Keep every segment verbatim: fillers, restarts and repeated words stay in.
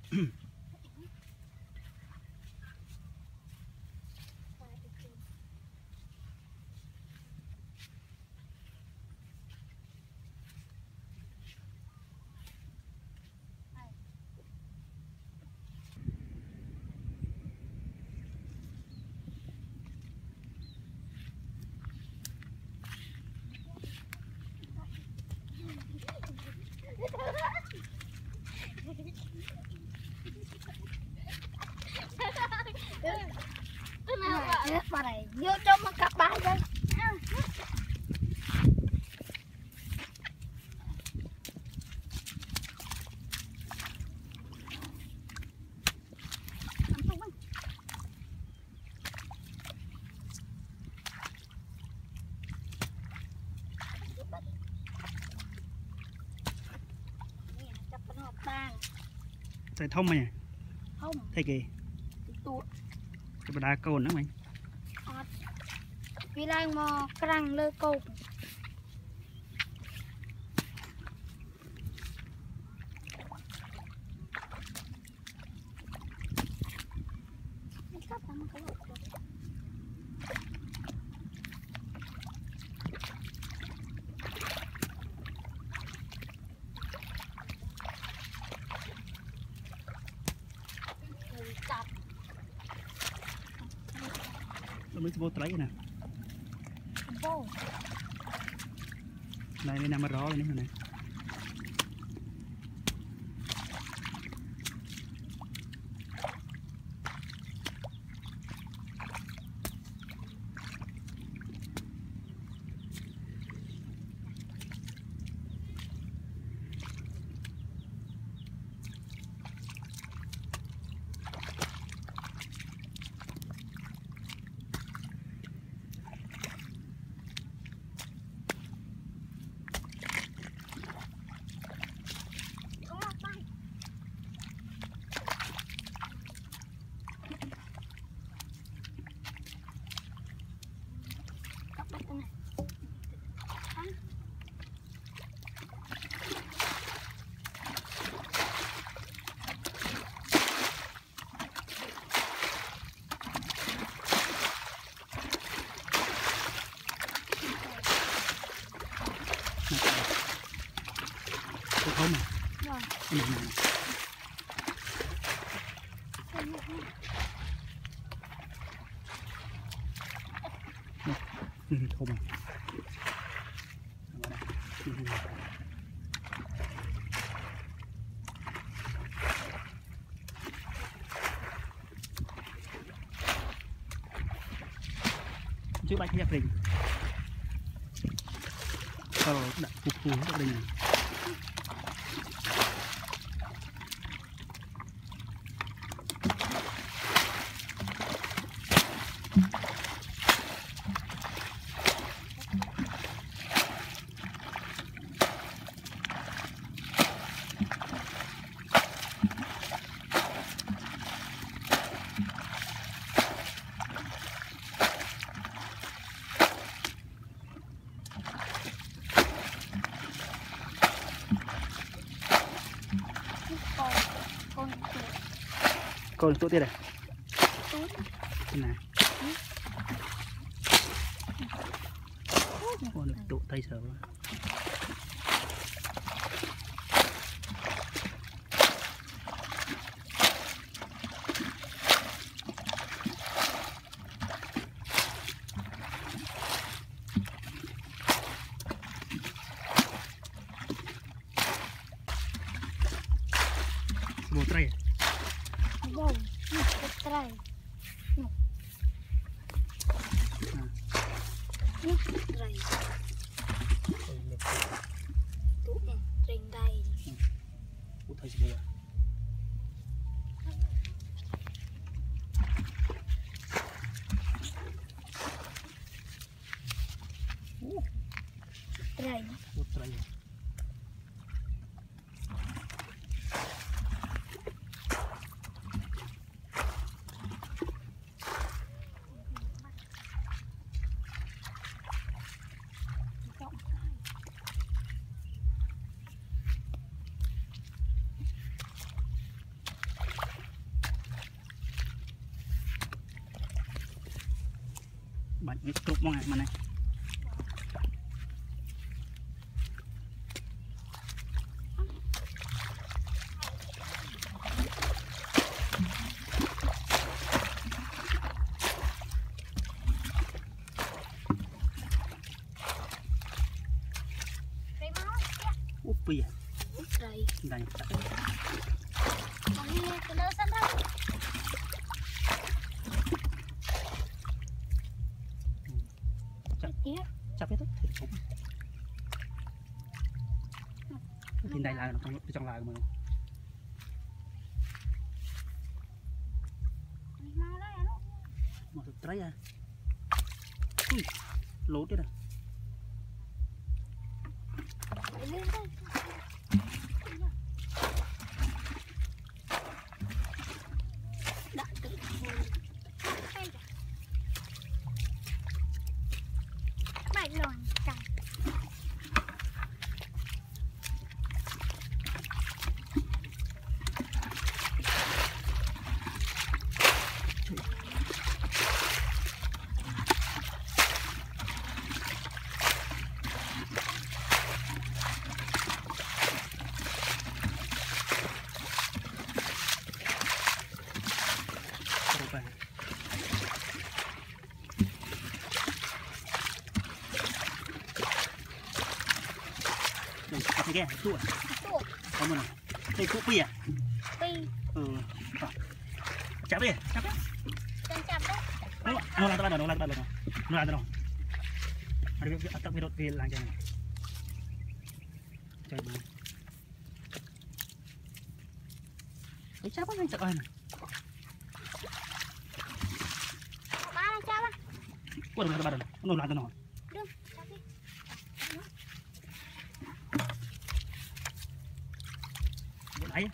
Bà này vô trong mà cặp ba đây. Tại thông mày không thấy kì tụt cái bà đá cồn đó mày vì đang mò căng lơ câu mới vô lấy nè vô này mới nằm ở đó này này không mà cái này này không mà trước bạch nhạc đình sau đó đặt phục vụ ở đây này còn tụi tiệt này này còn tụ tay sờ một tay wow một tay một tay tụ này trên đây một tay gì vậy tay một tay cái cục mong này mà này úp bì à Đây. đây Còn đi cái đó sẵn đâu. chắc chắc biết đấy thì đây là nó trong trong lại mà một trái à lốt đấy Lên đây. Đã tự bảy lon cày. cái ghé tụ à Tụ. có một này đây tụ pi à Pi. ừ chả biết chả biết Chân chạm đấy. nó là tao nó là tao nó nó là tao nó đi tao biết biết làm cái này chơi bự cái chả biết chả ơi Ba là chạm á. qua được tao nó là tao nó đấy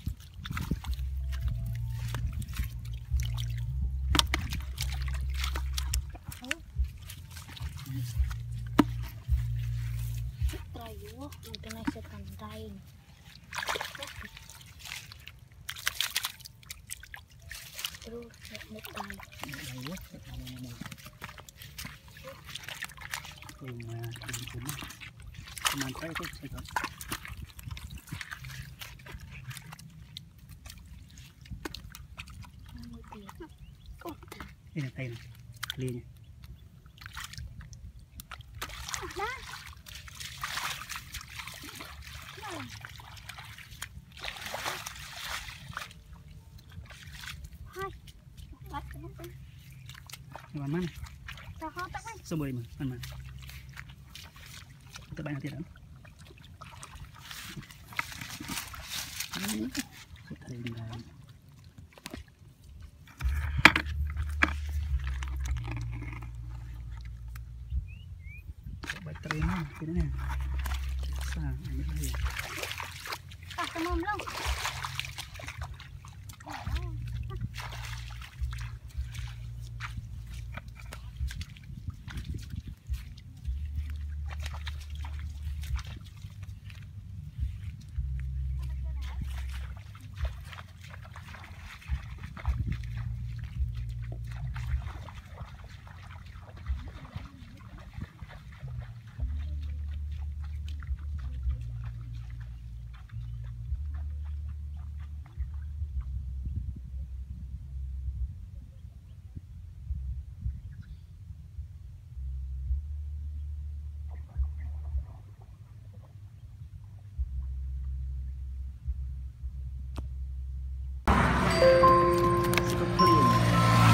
Trai quá, cái này sẽ thành trai. Terus một tay. đấy quá cùng cùng cùng mang tay tôi sẽ có đây là tay này liền nhỉ mà mana sumber ini mana kita banyak tidak kita lihat coba terima ini sang ini dia ah semua belum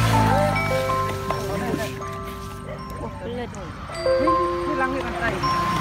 Ini langit lantai.